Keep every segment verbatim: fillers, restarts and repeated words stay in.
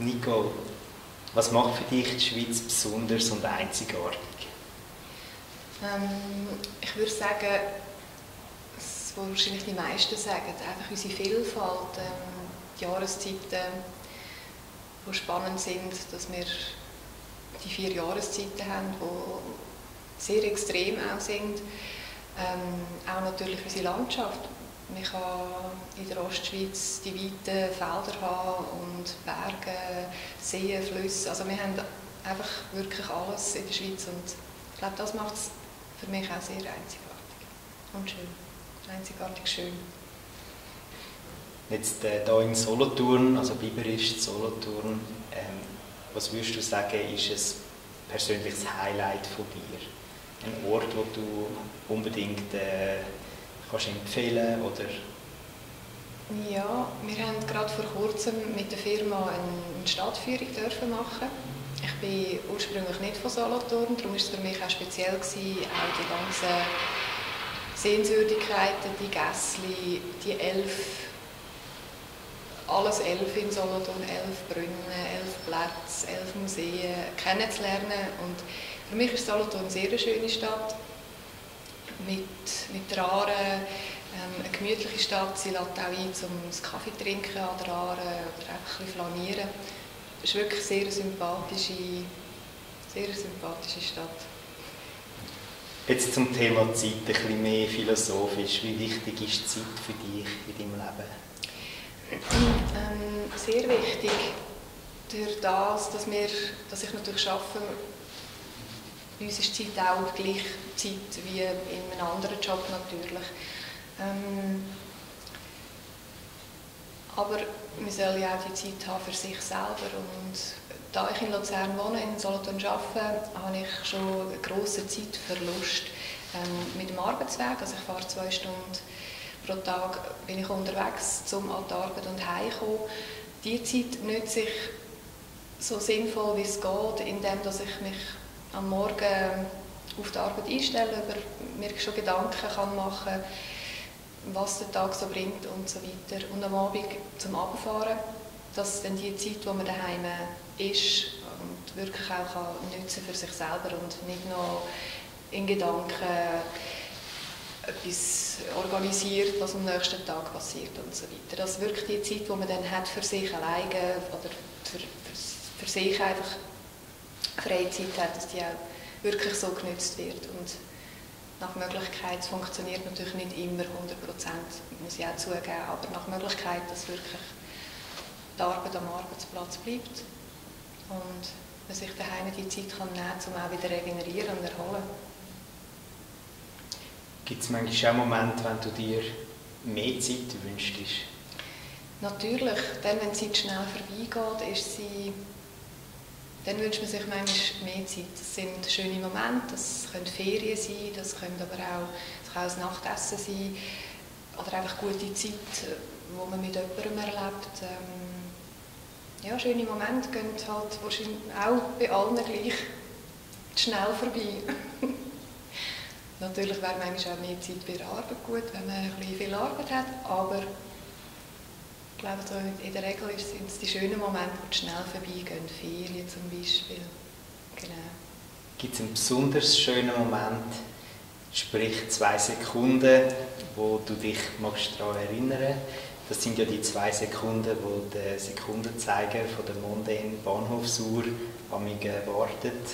Nicole, was macht für dich die Schweiz besonders und einzigartig? Ähm, ich würde sagen, das, was wahrscheinlich die meisten sagen, einfach unsere Vielfalt, ähm, die Jahreszeiten, die spannend sind, dass wir die vier Jahreszeiten haben, die sehr extrem auch sind. Ähm, auch natürlich unsere Landschaft. Man kann in der Ostschweiz die weiten Felder haben und Berge, Seen, Flüsse. Also wir haben einfach wirklich alles in der Schweiz und ich glaube, das macht es für mich auch sehr einzigartig und schön. Einzigartig schön. Jetzt äh, hier in Solothurn, also Biberisch, Solothurn, ähm, was würdest du sagen, ist ein persönliches Highlight von dir? Ein Ort, wo du unbedingt äh, kannst empfehlen oder? Ja, wir haben gerade vor kurzem mit der Firma eine Stadtführung dürfen machen. Ich bin ursprünglich nicht von Solothurn, darum war es für mich auch speziell gewesen, auch die ganzen Sehenswürdigkeiten, die Gässli, die elf, alles elf in Solothurn, elf Brunnen, elf Plätze, elf Museen kennenzulernen. Und für mich ist Solothurn eine sehr schöne Stadt, mit, mit der Aare, ähm, eine gemütliche Stadt. Sie lädt auch ein, um einen Kaffee zu trinken an der Aare oder einfach ein bisschen flanieren. Es ist wirklich eine sehr sympathische, sehr sympathische Stadt. Jetzt zum Thema Zeit, ein bisschen mehr philosophisch. Wie wichtig ist Zeit für dich in deinem Leben? Ähm, sehr wichtig. Durch das, dass, wir, dass ich natürlich arbeite, bei uns ist die Zeit auch die gleiche Zeit wie in einem anderen Job natürlich. Ähm, aber man soll ja auch die Zeit haben für sich selber. Und da ich in Luzern wohne, in Solothurn arbeite, habe ich schon einen grossen Zeitverlust ähm, mit dem Arbeitsweg. Also ich fahre zwei Stunden pro Tag bin ich unterwegs, um an die Arbeit und heimzukommen. Diese Zeit nütze ich so sinnvoll wie es geht, indem dass ich mich am Morgen auf die Arbeit einstelle, über mir schon Gedanken kann machen kann, was der Tag so bringt und so weiter. Und am Abend zum Abfahren, dass dann die Zeit, wo man daheim ist und wirklich auch kann nutzen für sich selber und nicht noch in Gedanken etwas organisiert, was am nächsten Tag passiert und so weiter. Dass wirklich die Zeit, die man dann hat für sich alleine oder für, für, für sich einfach Freizeit hat, dass die auch wirklich so genutzt wird. Und nach Möglichkeit, es funktioniert natürlich nicht immer hundert Prozent, muss ich auch zugeben, aber nach Möglichkeit, dass wirklich die Arbeit am Arbeitsplatz bleibt und man sich daheim die Zeit kann nehmen kann, um auch wieder regenerieren und erholen. Gibt es manchmal auch Momente, wenn du dir mehr Zeit wünschst? Natürlich, dann, wenn die Zeit schnell vorbeigeht, ist sie, dann wünscht man sich manchmal mehr Zeit. Das sind schöne Momente, das können Ferien sein, das können aber auch, das kann auch das Nachtessen sein oder einfach gute Zeit, die man mit jemandem erlebt. Ähm, ja, schöne Momente gehen halt wahrscheinlich auch bei allen gleich schnell vorbei. Natürlich wäre manchmal auch mehr Zeit bei der Arbeit gut, wenn man ein bisschen viel Arbeit hat, aber ich glaube, so in der Regel sind es die schönen Momente, die schnell vorbeigehen, Ferien zum Beispiel. Genau. Gibt es einen besonders schönen Moment, sprich zwei Sekunden, wo du dich magst daran erinnern? Das sind ja die zwei Sekunden, wo der Sekundenzeiger von der Mondäne Bahnhofsuhr an mich wartet.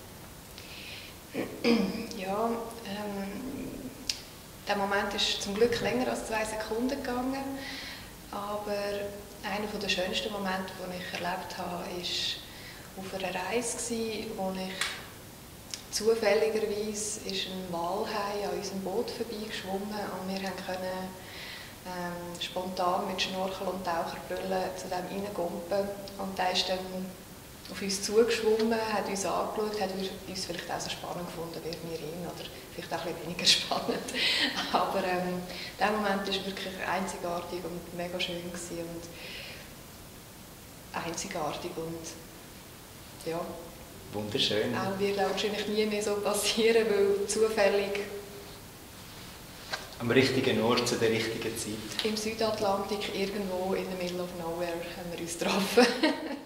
Ja, ähm, der Moment ist zum Glück länger als zwei Sekunden gegangen, aber einer der schönsten Momente, die ich erlebt habe, war auf einer Reise, wo ich zufälligerweise ist ein Walhai an unserem Boot vorbeigeschwommen und wir können ähm, spontan mit Schnorchel und Taucherbrille zu dem reingumpen und der ist dann auf uns zugeschwommen, hat uns angeschaut, hat uns vielleicht auch so spannend gefunden wie wir ihn, oder vielleicht auch ein bisschen weniger spannend. Aber ähm, der Moment war wirklich einzigartig und mega schön gewesen und einzigartig und ja. Wunderschön. Auch wird auch wahrscheinlich nie mehr so passieren, weil zufällig am richtigen Ort zu der richtigen Zeit. Im Südatlantik irgendwo in the middle of nowhere haben wir uns getroffen.